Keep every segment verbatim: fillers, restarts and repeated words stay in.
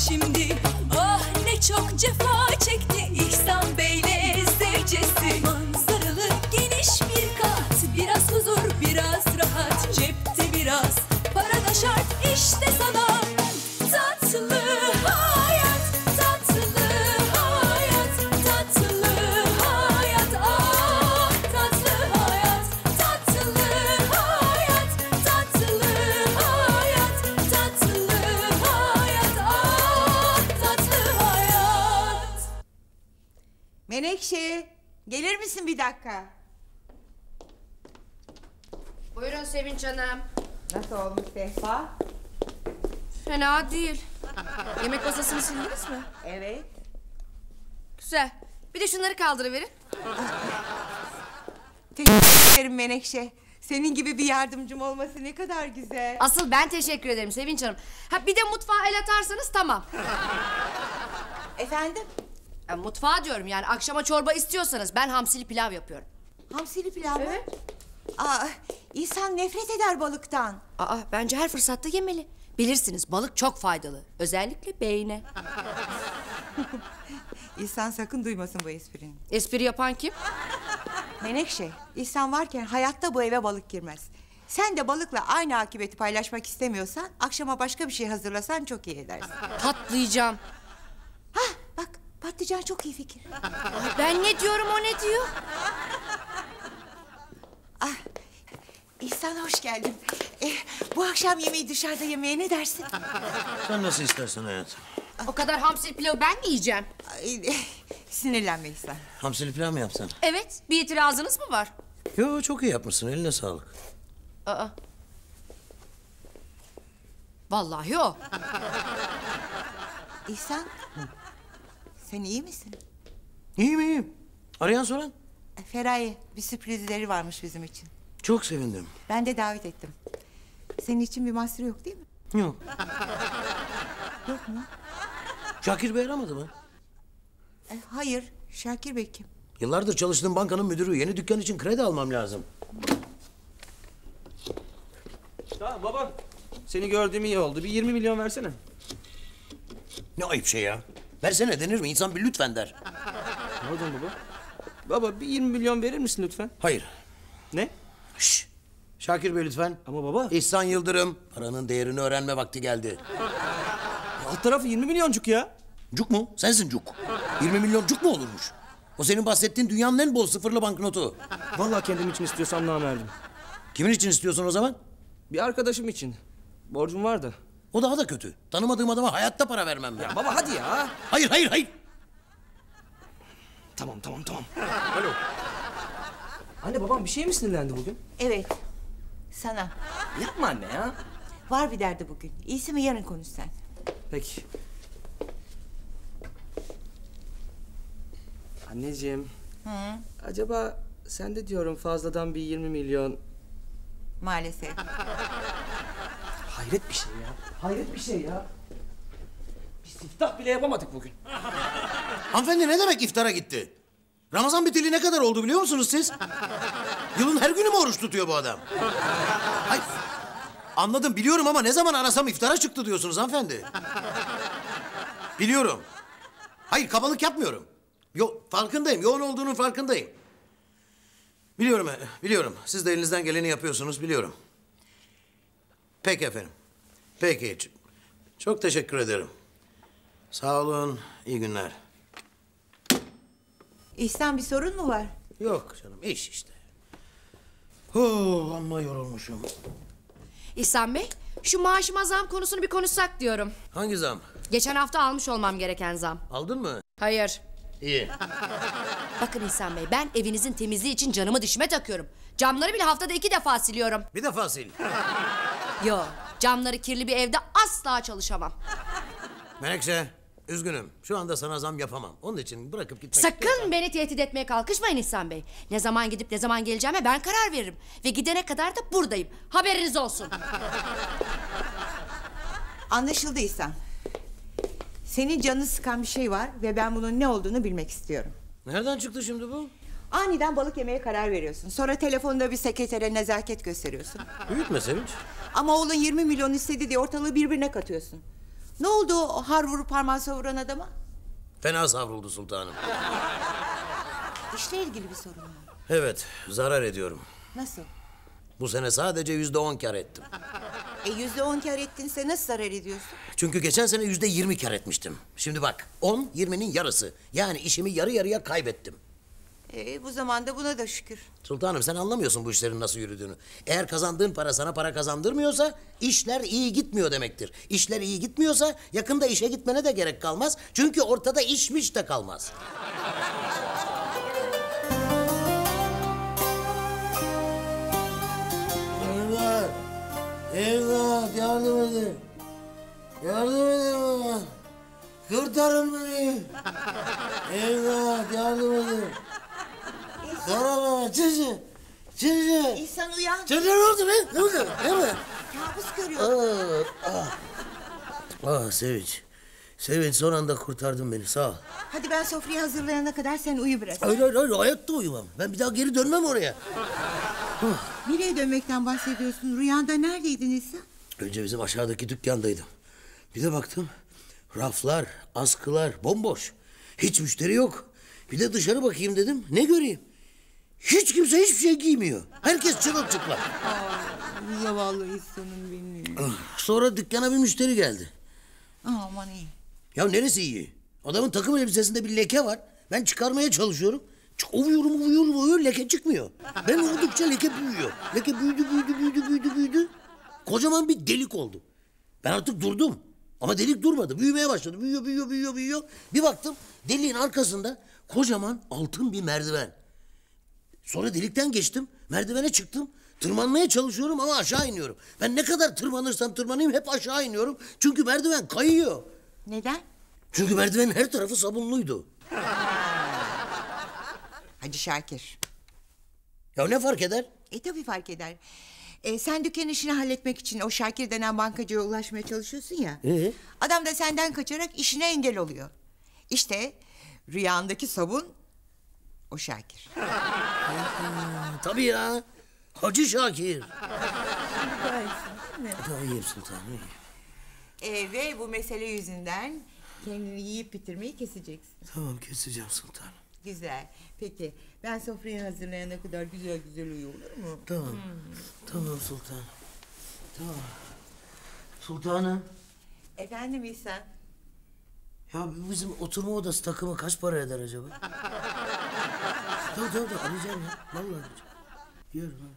şimdi. Ah ne çok cefa çekti İhsan Bey'le zevcesi. Manzaralı geniş bir kat, biraz huzur biraz rahat, cepte biraz para da şart işte sana. Tatlı hayat, tatlı hayat, tatlı hayat, ah tatlı hayat, tatlı hayat, tatlı hayat, tatlı hayat, ah tatlı hayat. Menekşe, gelir misin bir dakika? Buyurun Sevinç Hanım. Nasıl olmuş sehpa? Fena değil. Yemek masasını sildiniz mi? Evet. Güzel. Bir de şunları kaldırıverin. Teşekkür ederim Menekşe. Senin gibi bir yardımcım olması ne kadar güzel. Asıl ben teşekkür ederim Sevinç Hanım. Ha bir de mutfağa el atarsanız tamam. Efendim? Ya, mutfağa diyorum yani akşama çorba istiyorsanız ben hamsili pilav yapıyorum. Hamsili pilav mı? Evet. Aa, insan nefret eder balıktan. Aa bence her fırsatta yemeli. Bilirsiniz balık çok faydalı. Özellikle beyne. İhsan sakın duymasın bu esprini. Espri yapan kim? Menekşe, İhsan varken hayatta bu eve balık girmez. Sen de balıkla aynı akıbeti paylaşmak istemiyorsan akşama başka bir şey hazırlasan çok iyi edersin. Patlayacağım. Hah bak, patlıcan çok iyi fikir. Ben ne diyorum o ne diyor? Ah, İhsan hoş geldin. Eh, bu akşam yemeği dışarıda yemeye ne dersin? Sen nasıl istersen hayatım. O kadar hamsili pilavı ben mi yiyeceğim? Ay, eh, sinirlenme İhsan. Hamsili pilav mı yapsan? Evet, bir itirazınız mı var? Yo çok iyi yapmışsın, eline sağlık. Aa. Vallahi o. İhsan, sen iyi misin? İyiyim iyiyim. Arayan soran? E, Feraye, bir sürprizleri varmış bizim için. Çok sevindim. Ben de davet ettim. Senin için bir mahsuru yok değil mi? Yok. Yok mu? Şakir Bey aramadı mı? E, hayır, Şakir Bey kim? Yıllardır çalıştığım bankanın müdürü. Yeni dükkan için kredi almam lazım. Ha baba, seni gördüğüm iyi oldu. Bir yirmi milyon versene. Ne ayıp şey ya. Versene denir mi? İnsan bir lütfen der. Pardon baba. Baba bir yirmi milyon verir misin lütfen? Hayır. Ne? Şşş. Şakir Bey lütfen. Ama baba. İhsan Yıldırım. Paranın değerini öğrenme vakti geldi. Alt tarafı yirmi milyoncuk ya. Cuk mu? Sensin cuk. yirmi milyon cuk mu olurmuş? O senin bahsettiğin dünyanın en bol sıfırlı banknotu. Vallahi kendim için istiyorsam namerdim. Kimin için istiyorsun o zaman? Bir arkadaşım için. Borcum var da. O daha da kötü. Tanımadığım adama hayatta para vermem ben. Ya baba hadi ya. Hayır hayır hayır. Tamam tamam tamam. Alo. Anne babam bir şey mi sinirlendi bugün? Evet, sana. Yapma anne ya. Var bir derdi bugün. İyisi mi yarın konuş sen. Peki. Anneciğim. Hı? Acaba sen de diyorum fazladan bir yirmi milyon... Maalesef. Hayret bir şey ya. Hayret bir şey ya. Bir siftah bile yapamadık bugün. Hanımefendi ne demek iftara gitti? Ramazan biteli ne kadar oldu biliyor musunuz siz? Yılın her günü mü oruç tutuyor bu adam? Hayır. Anladım biliyorum ama ne zaman arasam iftara çıktı diyorsunuz hanımefendi. Biliyorum. Hayır kabalık yapmıyorum. Yo, farkındayım. Yoğun olduğunun farkındayım. Biliyorum, biliyorum. Siz de elinizden geleni yapıyorsunuz, biliyorum. Peki efendim. Peki. Çok teşekkür ederim. Sağ olun, iyi günler. İhsan bir sorun mu var? Yok canım, iş işte. Oh, amma yorulmuşum. İhsan Bey, şu maaşıma zam konusunu bir konuşsak diyorum. Hangi zam? Geçen hafta almış olmam gereken zam. Aldın mı? Hayır. İyi. Bakın İhsan Bey, ben evinizin temizliği için canımı dişime takıyorum. Camları bile haftada iki defa siliyorum. Bir defa sil. Yo, camları kirli bir evde asla çalışamam. Menekşe, üzgünüm. Şu anda sana zam yapamam. Onun için bırakıp gitmek... Sakın beni tehdit etmeye kalkışmayın İhsan Bey. Ne zaman gidip ne zaman geleceğime ben karar veririm. Ve gidene kadar da buradayım. Haberiniz olsun. Anlaşıldı İhsan. Senin canını sıkan bir şey var ve ben bunun ne olduğunu bilmek istiyorum. Nereden çıktı şimdi bu? Aniden balık yemeye karar veriyorsun. Sonra telefonda bir sekretere nezaket gösteriyorsun. Büyütme Sevinç. Ama oğlun yirmi milyon istedi diye ortalığı birbirine katıyorsun. Ne oldu o har vurup parmağı savuran adama? Fena savruldu sultanım. İşle ilgili bir sorun mu? Evet, zarar ediyorum. Nasıl? Bu sene sadece yüzde on kar ettim. E yüzde on kar ettinse nasıl zarar ediyorsun? Çünkü geçen sene yüzde yirmi kar etmiştim. Şimdi bak, on, yirminin yarısı. Yani işimi yarı yarıya kaybettim. E bu zamanda buna da şükür. Sultanım sen anlamıyorsun bu işlerin nasıl yürüdüğünü. Eğer kazandığın para sana para kazandırmıyorsa işler iyi gitmiyor demektir. İşler iyi gitmiyorsa yakında işe gitmene de gerek kalmaz. Çünkü ortada işmiş de kalmaz. Evlat, evlat yardım edin. Yardım edin bana. Kurtarın beni. Evlat yardım edin. Sana çizgi, çizgi. İhsan uyan. Çizgi ne oldu be? Ne oldu? Ne mi? Kabus görüyor. Ah, ah. Ah Sevinç. Sevinç son anda kurtardın beni sağ ol. Hadi ben sofrayı hazırlayana kadar sen uyu biraz. Hayır hayır hayır hayatta uyumam. Ben bir daha geri dönmem oraya. Nereye dönmekten bahsediyorsun? Rüyanda neredeydin İhsan? Önce bizim aşağıdaki dükkandaydım. Bir de baktım raflar, askılar bomboş. Hiç müşteri yok. Bir de dışarı bakayım dedim. Ne göreyim? Hiç kimse hiçbir şey giymiyor. Herkes çırılçıplak. Zavallı İhsan'ım benim. Sonra dükkana bir müşteri geldi. Aman iyi. Ya neresi iyi? Adamın takım elbisesinde bir leke var. Ben çıkarmaya çalışıyorum. Ç- Ovuyorum, ovuyorum, ovuyorum. Leke çıkmıyor. Ben ovdukça leke büyüyor. Leke büyüdü, büyüdü, büyüdü, büyüdü, büyüdü. Kocaman bir delik oldu. Ben artık durdum. Ama delik durmadı. Büyümeye başladı. Büyüyor, büyüyor, büyüyor, büyüyor. Bir baktım deliğin arkasında kocaman altın bir merdiven. Sonra delikten geçtim. Merdivene çıktım. Tırmanmaya çalışıyorum ama aşağı iniyorum. Ben ne kadar tırmanırsam tırmanayım hep aşağı iniyorum. Çünkü merdiven kayıyor. Neden? Çünkü merdivenin her tarafı sabunluydu. Hacı Şakir. Ya ne fark eder? E tabii fark eder. E, sen dükkan işini halletmek için o Şakir denen bankacıya ulaşmaya çalışıyorsun ya. Ee? Adam da senden kaçarak işine engel oluyor. İşte rüyandaki sabun o Şakir. Tabii ya. Hacı Şakir. Daha iyiyim sultanım. iyiyim. E, ve bu mesele yüzünden kendini yiyip bitirmeyi keseceksin. Tamam keseceğim sultanım. Güzel. Peki ben sofrayı hazırlayana kadar güzel güzel uyu olur mu? Tamam. Tamam sultanım. Tamam. Sultanım. Efendim İhsan? Ya bizim oturma odası takımı kaç para eder acaba? Tamam tamam tamam alacağım ya. Vallahi alacağım. Yiyorum ha.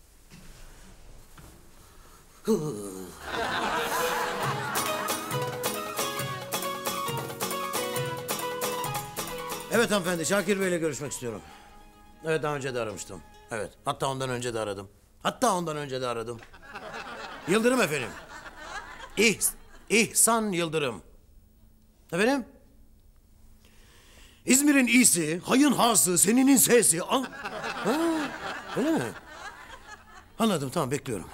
Evet hanımefendi, Şakir Bey'le görüşmek istiyorum. Evet, daha önce de aramıştım. Evet, hatta ondan önce de aradım. Hatta ondan önce de aradım. Yıldırım efendim. İh, İhsan Yıldırım. Efendim? İzmir'in iyisi, hayın hası, seninin sesi. An ha, öyle mi? Anladım, tamam bekliyorum.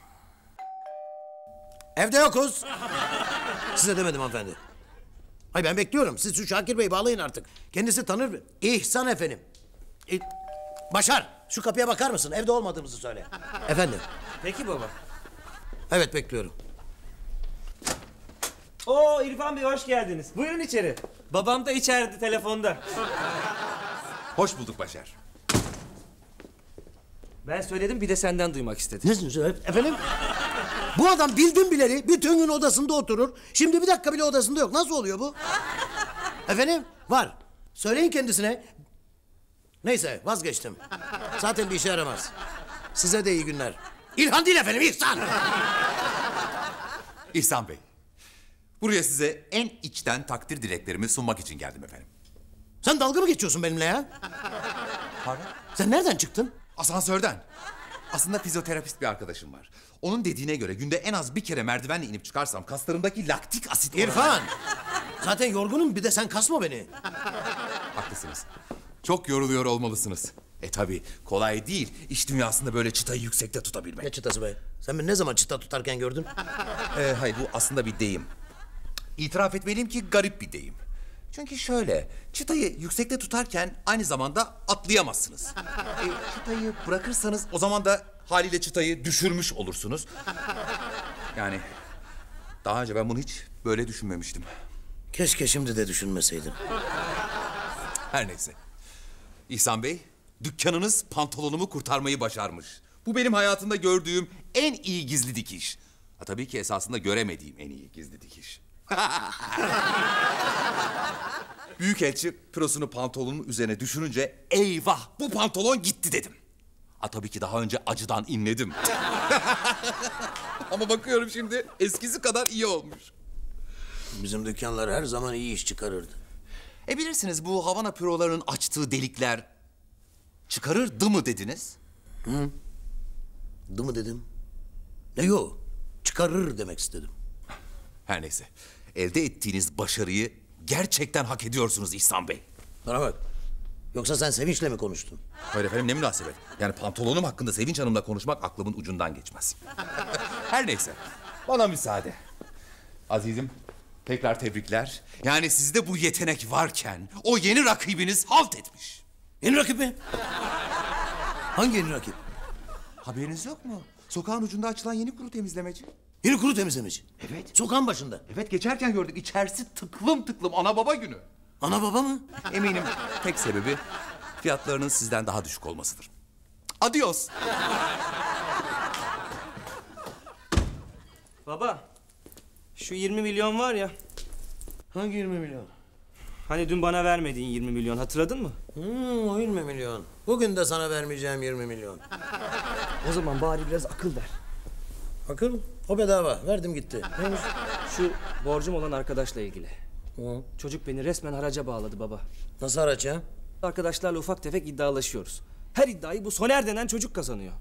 Evde yokuz. Size demedim hanımefendi. Hayır ben bekliyorum. Siz şu Şakir Bey'i bağlayın artık. Kendisi tanır. İhsan efendim. İ- Başar şu kapıya bakar mısın? Evde olmadığımızı söyle. Efendim. Peki baba. Evet bekliyorum. Oo İrfan Bey hoş geldiniz. Buyurun içeri. Babam da içeride telefonda. Hoş bulduk Başar. Ben söyledim bir de senden duymak istedim. Ne diyorsun efendim? Bu adam bildim bileli bütün gün odasında oturur. Şimdi bir dakika bile odasında yok. Nasıl oluyor bu? Efendim? Var. Söyleyin kendisine. Neyse vazgeçtim. Zaten bir işe yaramaz. Size de iyi günler. İlhan değil efendim, İhsan. İhsan Bey. Buraya size en içten takdir dileklerimi sunmak için geldim efendim. Sen dalga mı geçiyorsun benimle ya? Pardon? Sen nereden çıktın? Asansörden. Aslında fizyoterapist bir arkadaşım var. Onun dediğine göre günde en az bir kere merdivenle inip çıkarsam kaslarımdaki laktik asit... İrfan. Zaten yorgunum, bir de sen kasma beni. Haklısınız. Çok yoruluyor olmalısınız. E tabi kolay değil iş dünyasında böyle çıtayı yüksekte tutabilmek. Ne çıtası be? Sen beni ne zaman çıta tutarken gördün? Ee, hayır bu aslında bir deyim. İtiraf etmeliyim ki garip bir deyim. Çünkü şöyle, çıtayı yüksekte tutarken aynı zamanda atlayamazsınız. E, çıtayı bırakırsanız o zaman da haliyle çıtayı düşürmüş olursunuz. Yani daha önce ben bunu hiç Böyle düşünmemiştim. Keşke şimdi de düşünmeseydim. Her neyse. İhsan Bey, dükkanınız pantolonumu kurtarmayı başarmış. Bu benim hayatımda gördüğüm en iyi gizli dikiş. Ha, tabii ki esasında göremediğim en iyi gizli dikiş. Büyükelçi pirosunu pantolonun üzerine düşürünce eyvah bu pantolon gitti dedim. Ha, tabii ki daha önce acıdan inledim. Ama bakıyorum şimdi eskisi kadar iyi olmuş. Bizim dükkanlar her zaman iyi iş çıkarırdı. E bilirsiniz bu Havana pirolarının açtığı delikler çıkarırdı mı dediniz? Dı mı dedim? Ne yok. Çıkarır demek istedim. Her neyse. Elde ettiğiniz başarıyı gerçekten hak ediyorsunuz İhsan Bey. Bana bak. Yoksa sen Sevinç'le mi konuştun? Hayır efendim, ne münasebet. Yani pantolonum hakkında Sevinç Hanım'la konuşmak aklımın ucundan geçmez. Her neyse. Bana müsaade. Azizim, tekrar tebrikler. Yani sizde bu yetenek varken o yeni rakibiniz halt etmiş. Yeni rakip mi? Hangi yeni rakip? Haberiniz yok mu? Sokağın ucunda açılan yeni kuru temizlemeci. Yeni kuru temizlemeci. Evet. Sokağın başında. Evet, geçerken gördük. İçerisi tıklım tıklım ana baba günü. Ana baba mı? Eminim tek sebebi fiyatlarının sizden daha düşük olmasıdır. Adios. Baba, şu yirmi milyon var ya, Hangi yirmi milyon? hani dün bana vermediğin yirmi milyon, hatırladın mı? Hmm, o yirmi milyon. Bugün de sana vermeyeceğim yirmi milyon. O zaman bari biraz akıl ver. Akıl, o bedava. Verdim gitti. Neymiş? Şu borcum olan arkadaşla ilgili. Hı. Çocuk beni resmen haraca bağladı baba. Nasıl araç ya? Arkadaşlarla ufak tefek iddialaşıyoruz. Her iddiayı bu Soner denen çocuk kazanıyor.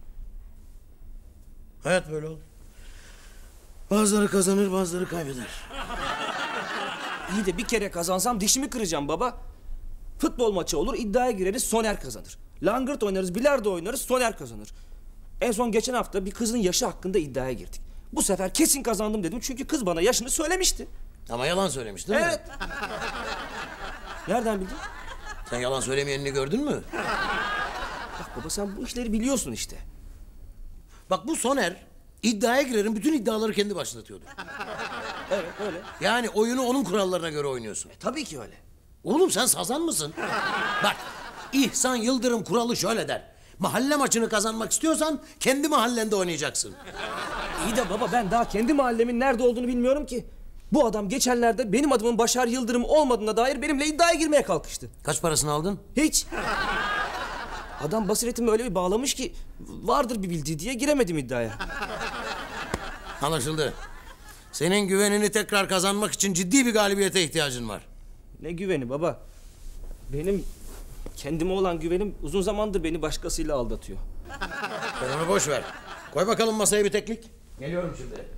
Hayat böyle olur. Bazıları kazanır, bazıları kaybeder. İyi de bir kere kazansam dişimi kıracağım baba. Futbol maçı olur, iddiaya gireriz, Soner kazanır. Langırt oynarız, bilardo oynarız, Soner kazanır. En son geçen hafta bir kızın yaşı hakkında iddiaya girdik. Bu sefer kesin kazandım dedim çünkü kız bana yaşını söylemişti. Ama yalan söylemiş değil mi? Evet. Nereden bildin? Sen yalan söylemeyenini gördün mü? Bak baba, sen bu işleri biliyorsun işte. Bak bu Soner iddiaya girerim bütün iddiaları kendi başlatıyordu. Evet öyle. Yani oyunu onun kurallarına göre oynuyorsun. Tabii ki öyle. Oğlum sen sazan mısın? Bak İhsan Yıldırım kuralı şöyle der. Mahalle maçını kazanmak istiyorsan kendi mahallende oynayacaksın. İyi de baba, ben daha kendi mahallemin nerede olduğunu bilmiyorum ki. Bu adam geçenlerde benim adımın Başar Yıldırım olmadığına dair benimle iddiaya girmeye kalkıştı. Kaç parasını aldın? Hiç. Adam basiretimi öyle bir bağlamış ki vardır bir bildiği diye giremedim iddiaya. Anlaşıldı. Senin güvenini tekrar kazanmak için ciddi bir galibiyete ihtiyacın var. Ne güveni baba? Benim kendime olan güvenim uzun zamandır beni başkasıyla aldatıyor. Sen onu boş ver. Koy bakalım masaya bir teklik. Geliyorum şimdi.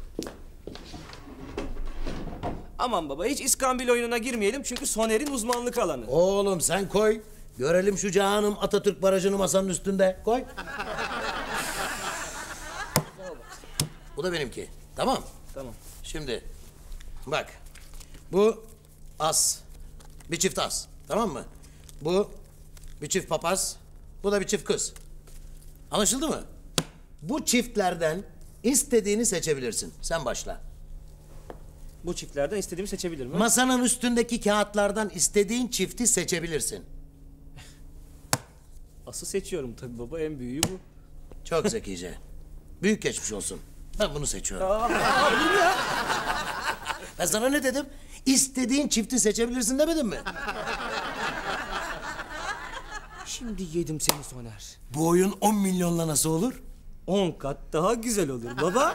Aman baba, hiç iskambil oyununa girmeyelim çünkü Soner'in uzmanlık alanı. Oğlum sen koy. Görelim şu Canım Atatürk barajını masanın üstünde. Koy. Bu da benimki. Tamam. Tamam. Şimdi bak. Bu as. Bir çift as. Tamam mı? Bu bir çift papaz. Bu da bir çift kız. Anlaşıldı mı? Bu çiftlerden istediğini seçebilirsin. Sen başla. Bu çiftlerden istediğimi seçebilir miyim? Masanın üstündeki kağıtlardan istediğin çifti seçebilirsin. Asıl seçiyorum tabii baba, en büyüğü bu. Çok zekice. Büyük geçmiş olsun. Ben bunu seçiyorum. Aa, aa, olur mu ya? Ben sana ne dedim? İstediğin çifti seçebilirsin demedim mi? Şimdi yedim seni Soner. Bu oyun on milyonla nasıl olur? On kat daha güzel olur baba.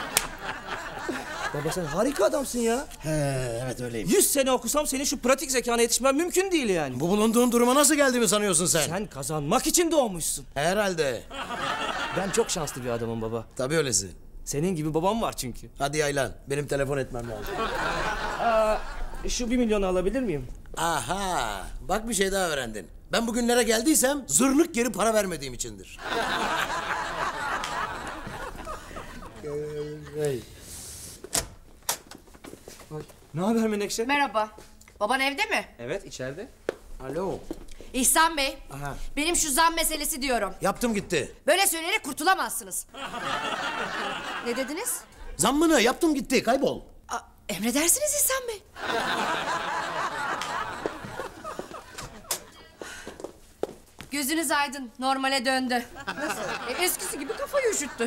Baba sen harika adamsın ya. He, evet öyleyim. Yüz sene okusam senin şu pratik zekana yetişmem mümkün değil yani. Bu bulunduğun duruma nasıl geldiğimi sanıyorsun sen? Sen kazanmak için doğmuşsun. Herhalde. Ben çok şanslı bir adamım baba. Tabii öylesi. Senin gibi babam var çünkü. Hadi yaylan. Benim telefon etmem lazım. Aa, şu bir milyonu alabilir miyim? Aha. Bak bir şey daha öğrendin. Ben bugünlere geldiysem zırnık geri para vermediğim içindir. Hey. Ne haber Menekşe? Merhaba. Baban evde mi? Evet, içeride. Alo. İhsan Bey. Aha. Benim şu zam meselesi diyorum. Yaptım gitti. Böyle söyleyerek kurtulamazsınız. Ne dediniz? Zammını yaptım gitti. Kaybol. Aa, Emredersiniz İhsan Bey. Gözünüz aydın, normale döndü. Nasıl? E, eskisi gibi kafayı üşüttü.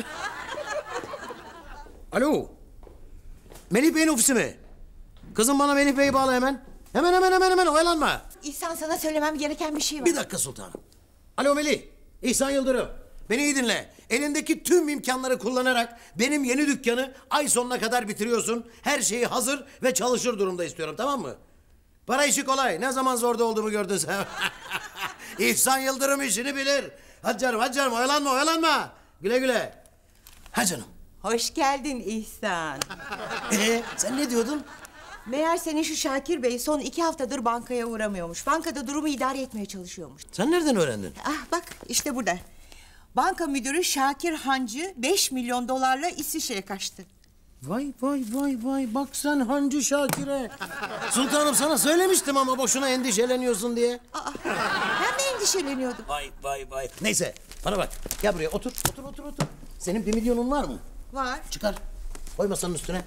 Alo. Melih Bey'in ofisi mi? Kızım bana Melih Bey'i bağla hemen. Hemen hemen hemen hemen oyalanma. İhsan sana söylemem gereken bir şey var. Bir dakika sultanım. Alo Melih. İhsan Yıldırım. Beni iyi dinle. Elindeki tüm imkanları kullanarak benim yeni dükkanı ay sonuna kadar bitiriyorsun. Her şeyi hazır ve çalışır durumda istiyorum, tamam mı? Para işi kolay. Ne zaman zorda olduğumu gördün sen. İhsan Yıldırım işini bilir. Hadi canım, hadi canım. Oyalanma, oyalanma. Güle güle. Ha canım. Hoş geldin İhsan. Ee, sen ne diyordun? Meğer senin şu Şakir Bey son iki haftadır bankaya uğramıyormuş. Bankada durumu idare etmeye çalışıyormuş. Sen nereden öğrendin? Ah bak işte burada. Banka müdürü Şakir Hancı beş milyon dolarla İsviçre'ye kaçtı. Vay vay vay vay, bak sen Hancı Şakir'e. Sultanım sana söylemiştim ama boşuna endişeleniyorsun diye. Aa, ben mi endişeleniyordum? Vay vay vay. Neyse bana bak, gel buraya otur otur otur otur. Senin bir milyonun var mı? Var. Çıkar. Koy masanın üstüne.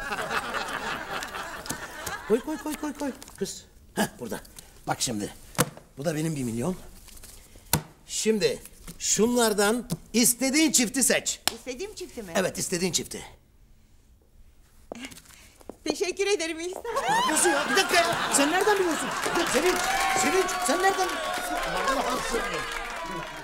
Koy koy koy koy koy. Kız. Heh, burada. Bak şimdi. Bu da benim bir milyon. Şimdi şunlardan istediğin çifti seç. İstediğim çifti mi? Evet, istediğin çifti. Teşekkür ederim İhsan. Ne yapıyorsun ya? Bir dakika ya. Sen nereden biliyorsun? Sevinç, Sevinç sen nereden biliyorsun? Allah'ım seni.